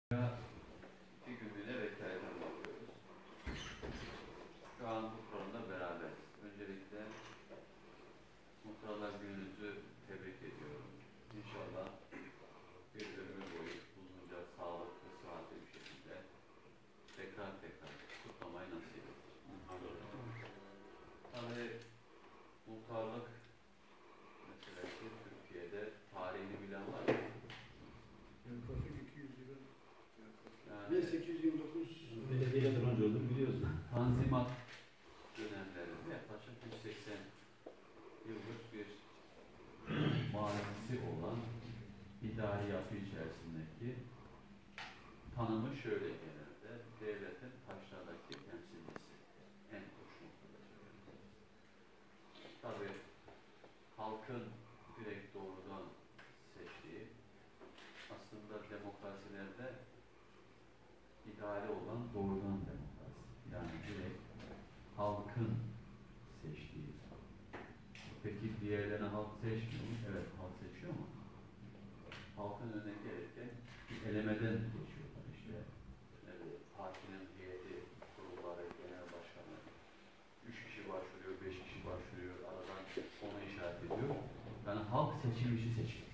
İki günlüğüne vekayetten bakıyoruz. Şu an bu programda beraberiz. Öncelikle Muhtarlar Gününüzü tebrik ediyorum. İnşallah bir ömür boyu uzunca, sağlıklı, sıhhatli bir şekilde tekrar kutlamayı nasip ediyor. Tabii muhtarlık meselesi Türkiye'de tarihini bilen var mı? Yaklaşık 200 yıl. Yani, 1829 belediyeden önce olduğunu biliyorsun. Tanzimat dönemlerinde yaklaşık 180 yıllık bir marifesi olan idari yapı içerisindeki tanımı şöyle genelde: devletin taşlardaki temsilcisi. En uç noktada söylüyorum. Tabii halkın direkt doğrudan seçtiği, aslında demokrasilerde ideali olan doğrudan demokrasi. Yani direkt halkın seçtiği. Peki diğerlerine halk seçmiyor mu? Evet, halk seçiyor mu? Halkın önüne gelirken bir elemeden geçiyorlar işte. Partinin heyeti, kurulları, genel başkanı 3 kişi başvuruyor, 5 kişi başvuruyor, aradan onu işaret ediyor. Yani halk seçilmişi seçiyor.